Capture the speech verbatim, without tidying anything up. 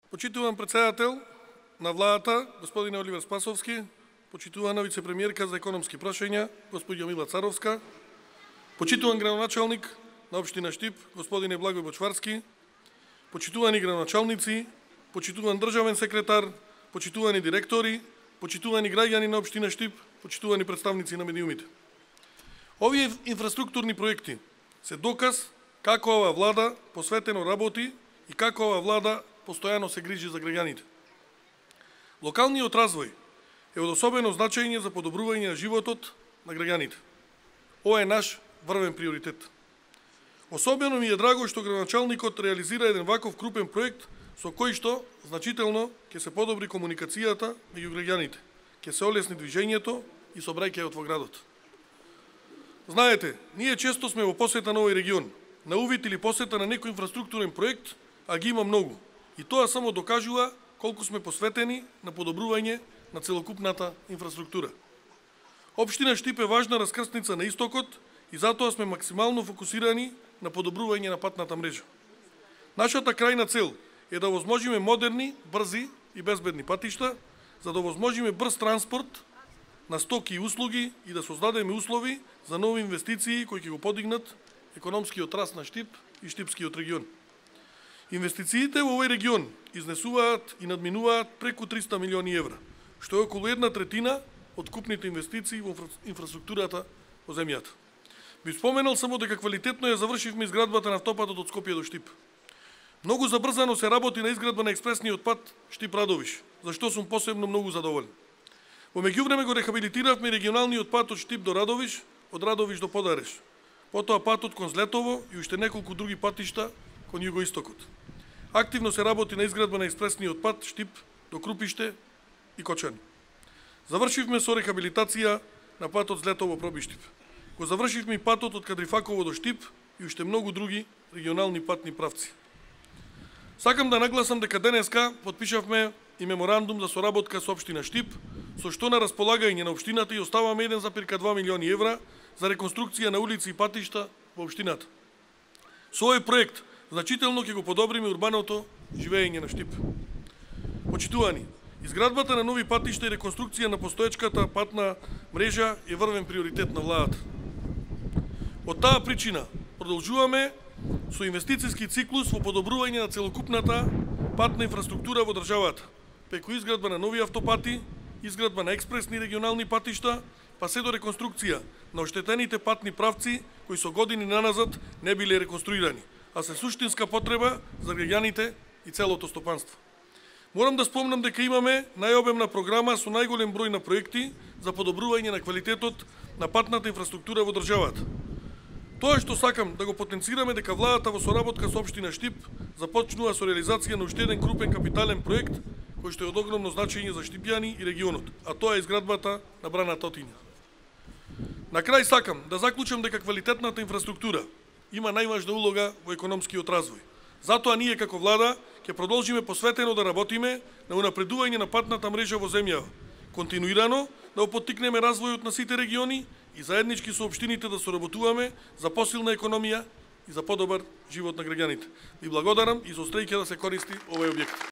Почитуван председател на владата, господин Оливер Спасовски, почитувана вице-премиерка за економски прашања, господја Мила Царовска, почитуван градоначалник на општина Штип, господин Благој Бочварски, почитувани градоначалници, почитуван државен секретар, почитувани директори, почитувани граѓани на општина Штип, почитувани представници на медиумите. Овие инфраструктурни проекти се доказ како ова влада посветено работи и како ова влада постојано се грижи за граѓаните. Локалниот развој е од особено значење за подобрување на животот на граѓаните. Ова е наш врвен приоритет. Особено ми е драго што градоначалникот реализира еден ваков крупен проект со кој што значително ќе се подобри комуникацијата меѓу граѓаните, ќе се олесни движењето и сообраќајот во градот. Знаете, ние често сме во посета на овој регион, на увид или посета на некој инфраструктурен проект, а ги има многу. И тоа само докажува колку сме посветени на подобрување на целокупната инфраструктура. Општина Штип е важна раскрсница на истокот и затоа сме максимално фокусирани на подобрување на патната мрежа. Нашата крајна цел е да возможиме модерни, брзи и безбедни патишта, за да возможиме брз транспорт на стоки и услуги и да создадеме услови за нови инвестиции кои ќе го подигнат економскиот раст на Штип и Штипскиот регион. Инвестициите во овој регион изнесуваат и надминуваат преку триста милиони евра, што е околу една третина од купните инвестиции во инфраструктурата во земјата. Би споменал само дека квалитетно ја завршивме изградбата на автопатот од Скопје до Штип. Многу забрзано се работи на изградба на експресниот пат Штип-Радовиш, за што сум посебно многу задоволен. Во меѓувреме го рехабилитиравме регионалниот пат од Штип до Радовиш, од Радовиш до Подареш. Потоа патот кон Злетово и уште неколку други патишта кон југоистокот. Активно се работи на изградба на експресниот пат Штип до Крупиште и Кочани. Завршивме со рехабилитација на патот Злетово-Пробиштип. Го завршивме и патот од Кадрифаково до Штип и уште многу други регионални патни правци. Сакам да нагласам дека денеска подпишавме и меморандум за соработка со општина Штип, со што на располагање на општината и оставаме еден зарез два милиони евра за реконструкција на улици и патишта во општината. Со овој проект значително ќе го подобриме урбаното живење на Штип. Почитувани, изградбата на нови патишта и реконструкција на постоечката патна мрежа е врвен приоритет на владата. Од таа причина продолжуваме со инвестициски циклус во подобрување на целокупната патна инфраструктура во државата, преку изградба на нови автопати, изградба на експресни регионални патишта, па се до реконструкција на оштетените патни правци кои со години наназад не биле реконструирани, а се суштинска потреба за граѓаните и целото стопанство. Морам да спомнам дека имаме најобемна програма со најголем број на проекти за подобрување на квалитетот на патната инфраструктура во државата. Тоа што сакам да го потенцираме дека владата во соработка со општина Штип започнува со реализација на уште еден крупен капитален проект кој што е од огромно значење за штипјани и регионот, а тоа е изградбата на брана Тотиња. На крај сакам да заклучам дека квалитетната инфраструктура има најважна улога во економскиот развој. Затоа ние како влада ќе продолжиме посветено да работиме на унапредување на патната мрежа во земјава, континуирано да поттикнеме развојот на сите региони и заеднички со општините да соработуваме за посилна економија и за подобар живот на граѓаните. Ви благодарам и со устреќа да се користи овој објект.